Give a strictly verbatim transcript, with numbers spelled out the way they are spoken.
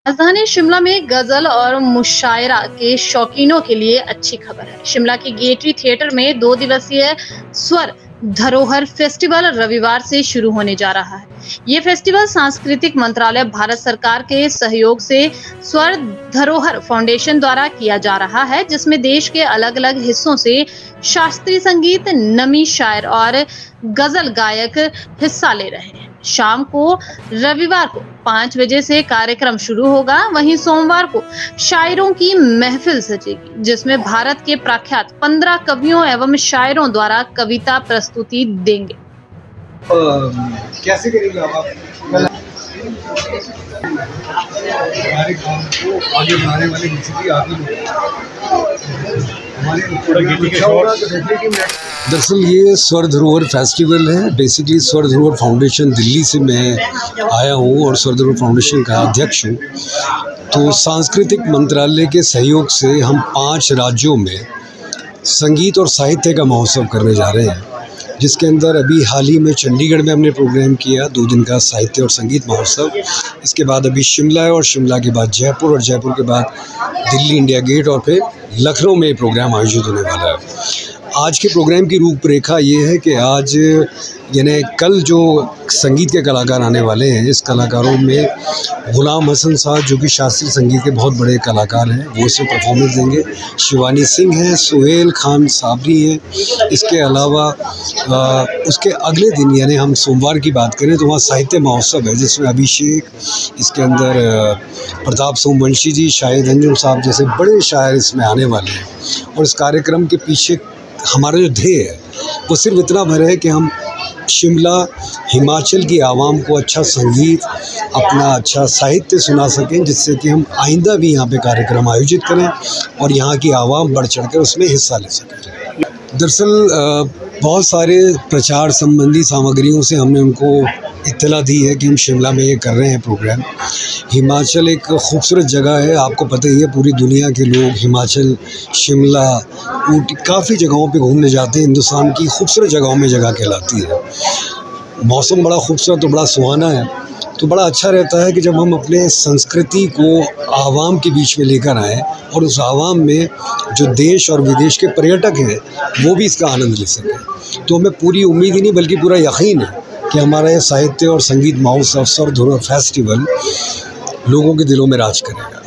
राजधानी शिमला में गजल और मुशायरा के शौकीनों के लिए अच्छी खबर है। शिमला के गेयटी थिएटर में दो दिवसीय स्वर धरोहर फेस्टिवल रविवार से शुरू होने जा रहा है। ये फेस्टिवल सांस्कृतिक मंत्रालय भारत सरकार के सहयोग से स्वर धरोहर फाउंडेशन द्वारा किया जा रहा है, जिसमें देश के अलग अलग हिस्सों से शास्त्रीय संगीत, नमी शायर और गजल गायक हिस्सा ले रहे हैं। शाम को रविवार को पाँच बजे से कार्यक्रम शुरू होगा। वहीं सोमवार को शायरों की महफिल सजेगी, जिसमें भारत के प्रख्यात पंद्रह कवियों एवं शायरों द्वारा कविता प्रस्तुति देंगे। कैसे करेंगे आप हमारे काम को आगे बढ़ाने वाले किसी आगे दरअसल ये स्वर धरोहर फेस्टिवल है। बेसिकली स्वर धरोहर फाउंडेशन दिल्ली से मैं आया हूँ और स्वर धरोहर फाउंडेशन का अध्यक्ष हूँ। तो सांस्कृतिक मंत्रालय के सहयोग से हम पांच राज्यों में संगीत और साहित्य का महोत्सव करने जा रहे हैं, जिसके अंदर अभी हाल ही में चंडीगढ़ में हमने प्रोग्राम किया दो दिन का साहित्य और संगीत महोत्सव। इसके बाद अभी शिमला है और शिमला के बाद जयपुर और जयपुर के बाद दिल्ली इंडिया गेट और फिर लखनऊ में प्रोग्राम आयोजित होने वाला है। आज के प्रोग्राम की रूपरेखा ये है कि आज यानी कल जो संगीत के कलाकार आने वाले हैं, इस कलाकारों में गुलाम हसन साहब जो कि शास्त्रीय संगीत के बहुत बड़े कलाकार हैं, वो इसमें परफॉर्मेंस देंगे। शिवानी सिंह हैं, सुहेल खान साबरी हैं। इसके अलावा आ, उसके अगले दिन यानी हम सोमवार की बात करें तो वहाँ साहित्य महोत्सव है, जिसमें अभिषेक, इसके अंदर प्रताप सोमवंशी जी, शाहिद अंजुम साहब जैसे बड़े शायर इसमें आने वाले हैं। और इस कार्यक्रम के पीछे हमारा जो ध्येय है वो सिर्फ इतना भर है कि हम शिमला हिमाचल की आवाम को अच्छा संगीत, अपना अच्छा साहित्य सुना सकें, जिससे कि हम आइंदा भी यहाँ पे कार्यक्रम आयोजित करें और यहाँ की आवाम बढ़ चढ़ कर उसमें हिस्सा ले सकें। दरअसल बहुत सारे प्रचार संबंधी सामग्रियों से हमने उनको इत्तला दी है कि हम शिमला में ये कर रहे हैं प्रोग्राम। हिमाचल एक खूबसूरत जगह है, आपको पता ही है, पूरी दुनिया के लोग हिमाचल, शिमला, ऊटी काफ़ी जगहों पे घूमने जाते हैं। हिंदुस्तान की खूबसूरत जगहों में जगह कहलाती है। मौसम बड़ा खूबसूरत और बड़ा सुहाना है, तो बड़ा अच्छा रहता है कि जब हम अपने संस्कृति को आवाम के बीच में लेकर आएँ और उस आवाम में जो देश और विदेश के पर्यटक हैं वो भी इसका आनंद ले सकें। तो हमें पूरी उम्मीद ही नहीं बल्कि पूरा यकीन है कि हमारा ये साहित्य और संगीत महोत्सव स्वर धरोहर फेस्टिवल लोगों के दिलों में राज करेगा।